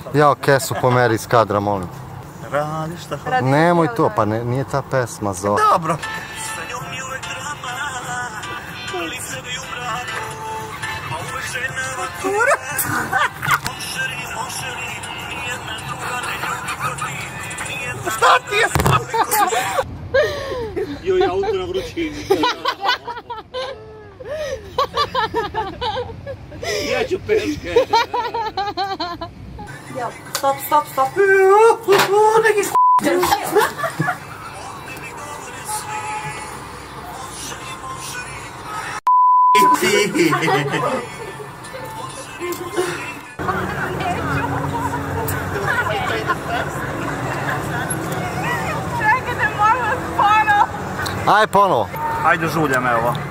Jao, kesu pomeri iz kadra, molim. Radi šta hoće. Nemoj to, pa nije ta pesma za... Dobro. Šta ti je slatko? Joj, auto na vrućini. Ja ću peške. Stop. Neki ti. Aj ponovo. Ajde žuljem, evo.